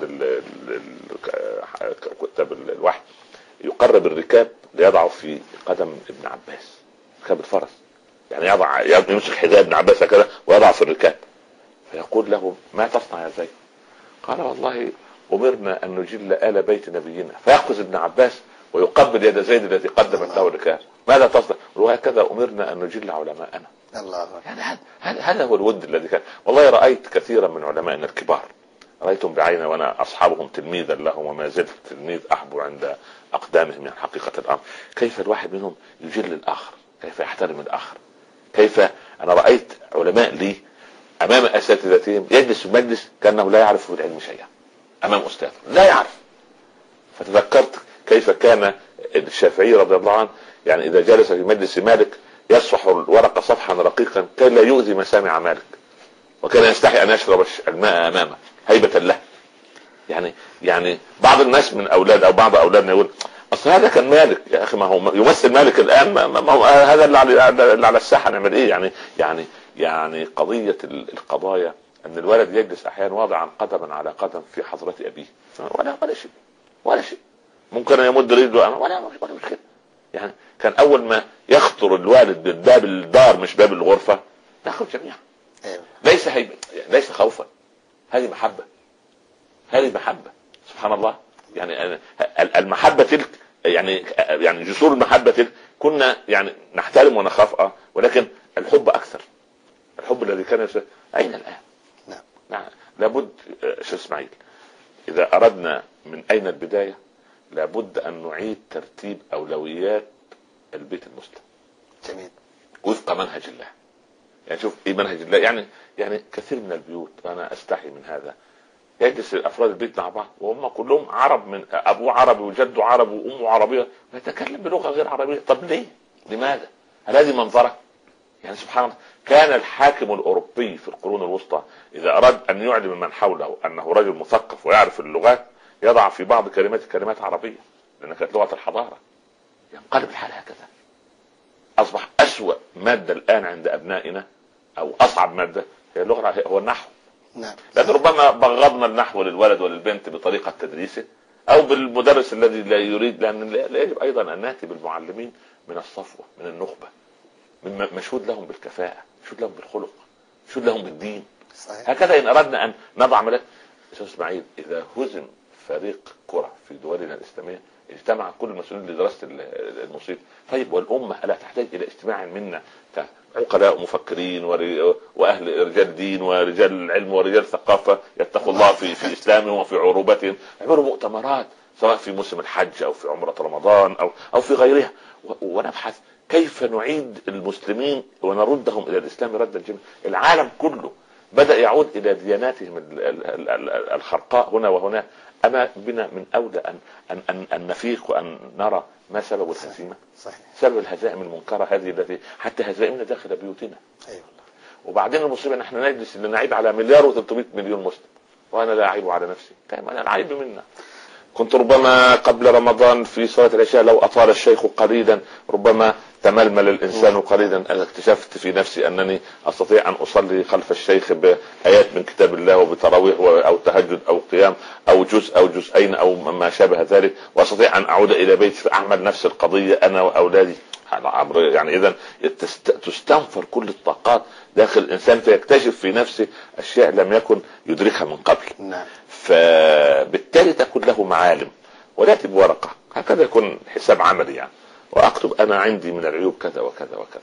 كتاب الوحي يقرب الركاب ليضع في قدم ابن عباس ركاب الفرس، يعني يضع يمسك حذاء ابن عباس كذا ويضع في الركاب، فيقول له ما تصنع يا زيد؟ قال والله امرنا ان نجل آل بيت نبينا، فيأخذ ابن عباس ويقبل يد زيد التي قدمت له الركاب. ماذا تصنع؟ وهكذا امرنا ان نجل علماءنا. الله. يعني هذا هو الود الذي كان. والله رأيت كثيرا من علمائنا الكبار، رأيتم بعيني وانا اصحابهم تلميذا لهم وما زلت تلميذ احبو عند اقدامهم من حقيقة الامر، كيف الواحد منهم يجل الاخر، كيف يحترم الاخر، كيف انا رأيت علماء لي امام اساتذتهم يجلس في مجلس كانه لا يعرف في العلم شيئا امام استاذ لا يعرف. فتذكرت كيف كان الشافعي رضي الله عنه يعني اذا جلس في مجلس مالك يصفح الورقة صفحا رقيقا كي لا يؤذي مسامع مالك، وكان يستحي ان يشرب الماء امامه هيبة له. يعني يعني بعض الناس من اولاد او بعض اولادنا يقول اصل هذا كان مالك، يا اخي ما هو يمثل مالك الان، ما, ما هو هذا اللي على, اللي على الساحه نعمل ايه؟ يعني يعني يعني قضيه القضايا ان الولد يجلس احيانا واضعا قدما على قدم في حضره ابيه ولا ولا شيء ولا شيء، ممكن يمد رجله ولا ولا مشكله. يعني كان اول ما يخطر الوالد بباب الدار مش باب الغرفه ناخذ جميعا، ليس هيبه ليس خوفا، هذه محبه، هذه محبه سبحان الله. يعني المحبه تلك يعني يعني جسور المحبه تلك كنا يعني نحترم ونخاف اه ولكن الحب اكثر، الحب الذي كان يسر. اين الان؟ نعم نعم لابد شيخ اسماعيل اذا اردنا من اين البدايه لابد ان نعيد ترتيب اولويات البيت المسلم. جميل. وفق منهج الله. يعني شوف ايه منهج الله. يعني يعني كثير من البيوت انا استحي من هذا يجلس افراد البيت مع بعض وهم كلهم عرب، من ابوه عربي وجده عربي وامه عربيه ويتكلم بلغه غير عربيه. طب ليه؟ لماذا؟ هل هذه منظره؟ يعني سبحان الله كان الحاكم الاوروبي في القرون الوسطى اذا اراد ان يعلم من حوله انه رجل مثقف ويعرف اللغات يضع في بعض كلمات كلمات عربيه لانها كانت لغه الحضاره. ينقلب الحال هكذا. اصبح اسوأ ماده الان عند ابنائنا او اصعب ماده هي اللغه هو النحو. نعم. لأن ربما بغضنا النحو للولد وللبنت بطريقة تدريسه أو بالمدرس الذي لا يريد، لأن لا يجب أيضا أن نأتي بالمعلمين من الصفوة من النخبة من مشهود لهم بالكفاءة، مشهود لهم بالخلق، مشهود لهم بالدين. صحيح. هكذا إن أردنا أن نضع ملك. شيخ اسماعيل إذا هزم فريق كرة في دولنا الإسلامية اجتمع كل المسؤولين لدراسة المصيبة. طيب والأمة ألا تحتاج إلى اجتماع منا عقلاء مفكرين واهل رجال دين ورجال العلم ورجال ثقافه يتقوا الله في في اسلامهم وفي عروبتهم، يعملوا مؤتمرات سواء في موسم الحج او في عمره رمضان او او في غيرها، ونبحث كيف نعيد المسلمين ونردهم الى الاسلام ردا جميلا. العالم كله بدا يعود الى دياناتهم الخرقاء هنا وهناك. اما بنا من اولى ان ان ان, أن نفيق وان نرى ما سبب الهزيمه. صحيح. سبب الهزائم المنكره هذه التي حتى هزائمنا داخل بيوتنا. ايوه. وبعدين المصيبه ان احنا نجلس لنعيب على مليار وثلاثمائة مليون مسلم وانا لا اعيب على نفسي. طيب انا العيب منا. كنت ربما قبل رمضان في صلاة العشاء لو اطال الشيخ قليلا ربما تململ الانسان قليلا. انا اكتشفت في نفسي انني استطيع ان اصلي خلف الشيخ بايات من كتاب الله وبتراويح او تهجد او قيام او جزء او جزئين او ما شابه ذلك، واستطيع ان اعود الى بيتي فاعمل نفس القضية انا واولادي. يعني اذا تستنفر كل الطاقات داخل الانسان فيكتشف في نفسه اشياء لم يكن يدركها من قبل. نعم. فبالتالي تكون له معالم وناتي بورقة هكذا يكون حساب عملي يعني، واكتب انا عندي من العيوب كذا وكذا وكذا.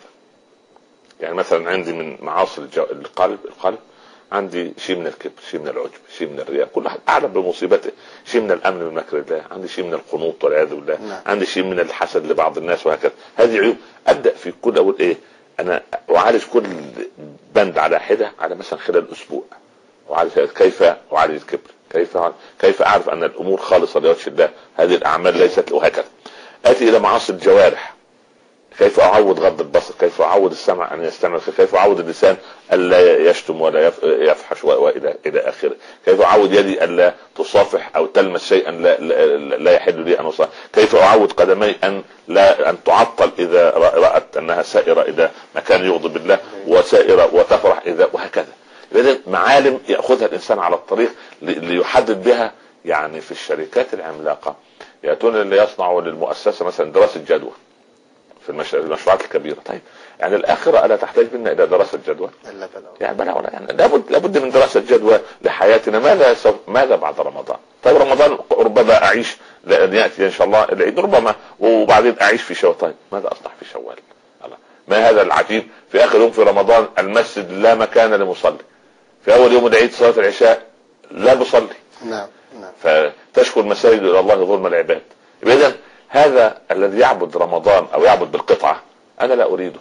يعني مثلا عندي من معاصي القلب القلب عندي شيء من الكبر، شيء من العجب، شيء من الرياء، كل واحد اعلم بمصيبته. شيء من الامن من مكر الله، عندي شيء من القنوط والعياذ بالله، نعم. عندي شيء من الحسد لبعض الناس وهكذا. هذه عيوب. ابدا في كل اول ايه انا اعالج كل بند على حده على مثلا خلال اسبوع، وعالج كيف اعالج الكبر، كيف كيف اعرف ان الامور خالصه لوجه الله، هذه الاعمال ليست وهكذا. اتي الى معاصي الجوارح، كيف اعود غض البصر، كيف اعود السمع ان يستمع، كيف اعود اللسان الا يشتم ولا يفحش والى الى اخره، كيف اعود يدي الا تصافح او تلمس شيئا لا, لا, لا يحل لي ان اصافح، كيف اعود قدمي ان لا ان تعطل اذا رات انها سائره الى مكان يغضب الله، وسائره وتفرح اذا، وهكذا. اذا معالم ياخذها الانسان على الطريق ليحدد بها. يعني في الشركات العملاقه ياتون اللي يصنعوا للمؤسسه مثلا دراسه جدوى في المشروعات الكبيره. طيب يعني الاخره الا تحتاج منا الى دراسه جدوى؟ لا بلا يعني بلا ولا يعني لابد لابد من دراسه جدوى لحياتنا. ماذا سو... ماذا بعد رمضان؟ طيب رمضان ربما اعيش لان ياتي ان شاء الله العيد ربما، وبعدين اعيش في شوال. طيب ماذا اصنع في شوال؟ الله، ما هذا العجيب في اخر يوم في رمضان المسجد لا مكان لمصلي، في اول يوم العيد صلاه العشاء لا بصلي. نعم نعم. فتشكو المساجد الى الله ظلم العباد. اذا هذا الذي يعبد رمضان او يعبد بالقطعه انا لا اريده.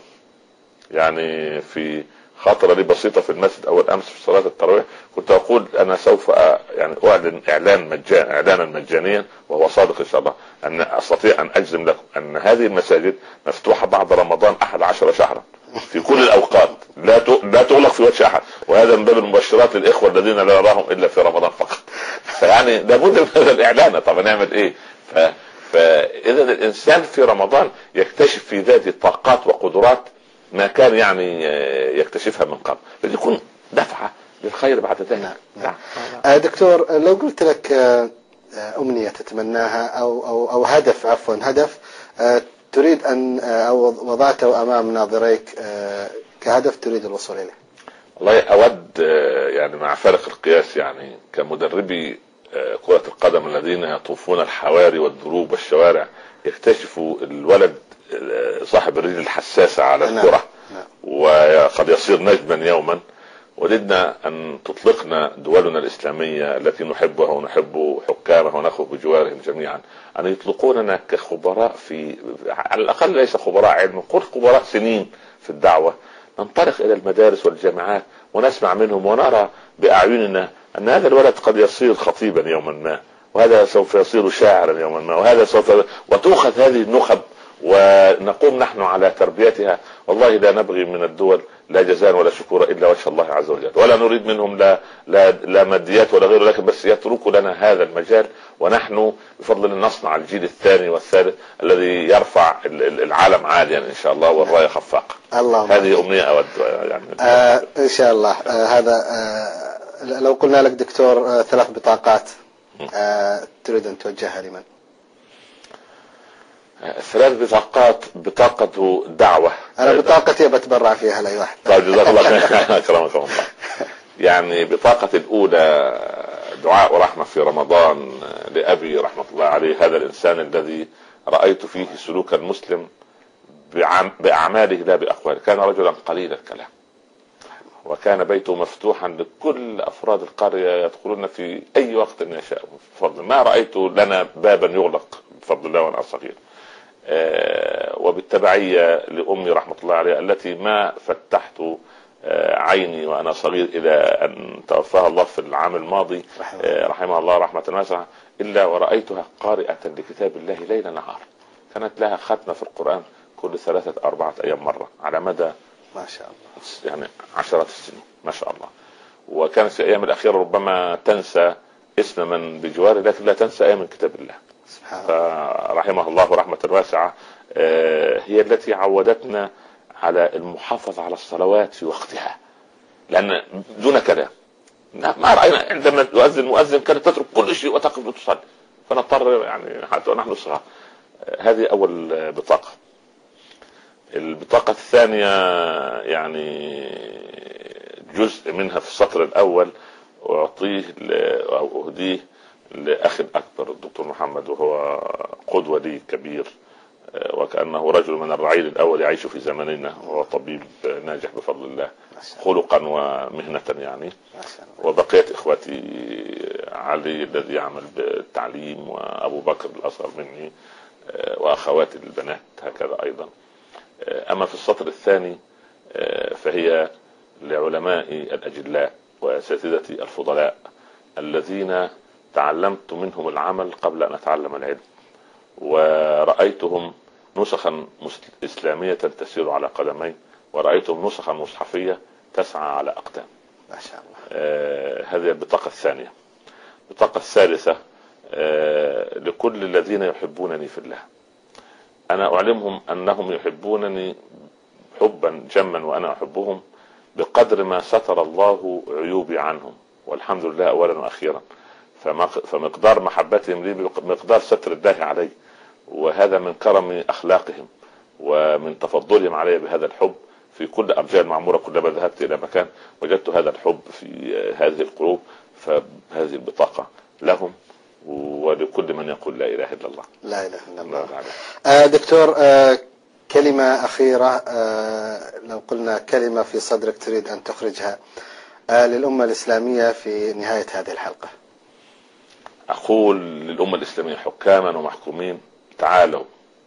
يعني في خاطره لي بسيطه في المسجد اول امس في صلاه التراويح كنت اقول انا سوف يعني اعلن اعلان مجان اعلانا مجانيا وهو صادق ان شاء الله، ان استطيع ان اجزم لكم ان هذه المساجد مفتوحه بعد رمضان احد عشر شهرا في كل الاوقات، لا لا تغلق في وجه احد، وهذا من باب المبشرات للاخوه الذين لا نراهم الا في رمضان فقط. فيعني لابد من هذا الاعلان. طب نعمل ايه؟ ف فاذا الانسان في رمضان يكتشف في ذاته طاقات وقدرات ما كان يعني يكتشفها من قبل، فيكون دفعه للخير بعد ذلك. نعم. نعم. آه دكتور، لو قلت لك امنيه تتمناها او او او هدف عفوا هدف آه تريد ان او وضعته امام ناظريك آه كهدف تريد الوصول اليه. والله اود يعني مع فارق القياس يعني كمدربي كرة القدم الذين يطوفون الحواري والدروب والشوارع يكتشفوا الولد صاحب الرجل الحساسة على الكرة وقد يصير نجما يوما. وددنا ان تطلقنا دولنا الاسلامية التي نحبها ونحب حكامها ونخرج بجوارهم جميعا ان يطلقوننا كخبراء في على الاقل ليس خبراء علم، قل خبراء سنين في الدعوة، ننطلق الى المدارس والجامعات ونسمع منهم ونرى باعيننا ان هذا الولد قد يصير خطيبا يوما ما، وهذا سوف يصير شاعرا يوما ما، وهذا سوف، وتؤخذ هذه النخب ونقوم نحن على تربيتها. والله لا نبغي من الدول لا جزاء ولا شكورا الا وجه الله عز وجل، ولا نريد منهم لا لا لا ماديات ولا غيره، لكن بس يتركوا لنا هذا المجال ونحن بفضل الله نصنع الجيل الثاني والثالث الذي يرفع العالم عاليا ان شاء الله والرايه خفاقه. هذه امنيه اود يعني آه ان شاء الله. آه هذا آه لو قلنا لك دكتور آه ثلاث بطاقات آه تريد ان توجهها لمن؟ ثلاث بطاقات. بطاقة دعوة، انا بطاقتي بتبرع فيها لاي واحد. طيب جزاك الله خير اكرمكم الله. يعني بطاقة الاولى دعاء ورحمة في رمضان لابي رحمة الله عليه، هذا الانسان الذي رأيت فيه سلوك المسلم باعماله لا باقواله. كان رجلا قليل الكلام وكان بيته مفتوحا لكل افراد القرية يدخلون في اي وقت يشاء بفضل، ما رأيت لنا بابا يغلق بفضل الله وانا صغير. آه وبالتبعية لأمي رحمة الله عليها التي ما فتحت آه عيني وأنا صغير إلى أن توفاها الله في العام الماضي آه رحمها الله رحمة واسعة إلا ورأيتها قارئة لكتاب الله ليل نهار. كانت لها ختمة في القرآن كل ثلاثة أربعة أيام مرة على مدى ما شاء الله يعني عشرات السنين ما شاء الله. وكانت في الايام الاخيره ربما تنسى اسم من بجواره لكن لا تنسى ايه من كتاب الله. فرحمه الله رحمه واسعه. هي التي عودتنا على المحافظه على الصلوات في وقتها، لان دون كلام ما راينا عندما يؤذن المؤذن كانت تترك كل شيء وتقف وتصلي، فنضطر يعني حتى نحن صغار. هذه اول بطاقه. البطاقه الثانيه يعني جزء منها في السطر الاول واعطيه او اهديه لاخي الاكبر الدكتور محمد، وهو قدوه لي كبير وكانه رجل من الرعيل الاول يعيش في زمننا، وهو طبيب ناجح بفضل الله خلقا ومهنه يعني. وبقيه اخوتي علي الذي يعمل بالتعليم، وابو بكر الاصغر مني، واخواتي البنات هكذا ايضا. اما في السطر الثاني فهي لعلمائي الاجلاء واساتذتي الفضلاء الذين تعلمت منهم العمل قبل ان اتعلم العلم، ورأيتهم نسخا اسلامية تسير على قدمين، ورأيتهم نسخا مصحفية تسعى على اقدام. ما شاء الله. آه هذه البطاقة الثانية. البطاقة الثالثة آه لكل الذين يحبونني في الله. انا اعلمهم انهم يحبونني حبا جما وانا احبهم بقدر ما ستر الله عيوبي عنهم، والحمد لله اولا واخيرا. فمقدار محبتهم لي بمقدار ستر الله علي، وهذا من كرم اخلاقهم ومن تفضلهم علي بهذا الحب في كل ارجاء المعموره. كلما ذهبت الى مكان وجدت هذا الحب في هذه القلوب، فهذه البطاقه لهم ولكل من يقول لا اله الا الله. لا اله الا الله. آه دكتور، آه كلمه اخيره، آه لو قلنا كلمه في صدرك تريد ان تخرجها آه للامه الاسلاميه في نهايه هذه الحلقه. اقول للامه الاسلاميه حكاما ومحكومين: تعالوا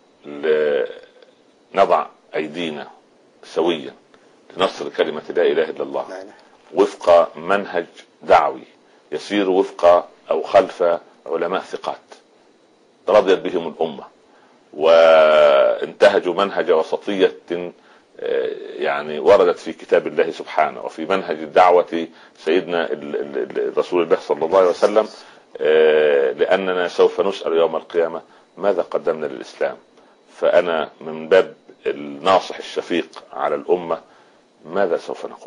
نضع ايدينا سويا لنصر كلمه لا اله الا الله وفق منهج دعوي يسير وفق او خلف علماء ثقات رضيت بهم الامه، وانتهجوا منهج وسطيه يعني وردت في كتاب الله سبحانه وفي منهج الدعوه سيدنا رسول الله صلى الله عليه وسلم، لأننا سوف نسأل يوم القيامة ماذا قدمنا للإسلام. فأنا من باب الناصح الشفيق على الأمة ماذا سوف نقول.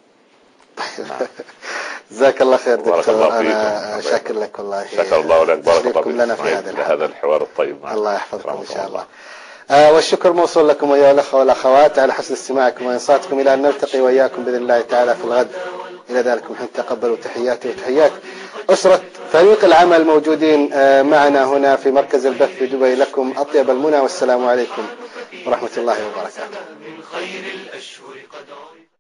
جزاك الله خير دكتور، أنا شاكر لك والله. شكر الله لك، بارك الله لنا في هذا هذا الحوار الطيب معك. الله يحفظكم إن شاء الله. آه والشكر موصول لكم أيها الأخوة والأخوات على حسن استماعكم وإنصاتكم. إلى أن نلتقي وإياكم بإذن الله تعالى في الغد. إلى ذلك نحن تقبلوا تحياتي وتحيات أسرة فريق العمل موجودين معنا هنا في مركز البث في دبي. لكم أطيب المنى والسلام عليكم ورحمة الله وبركاته.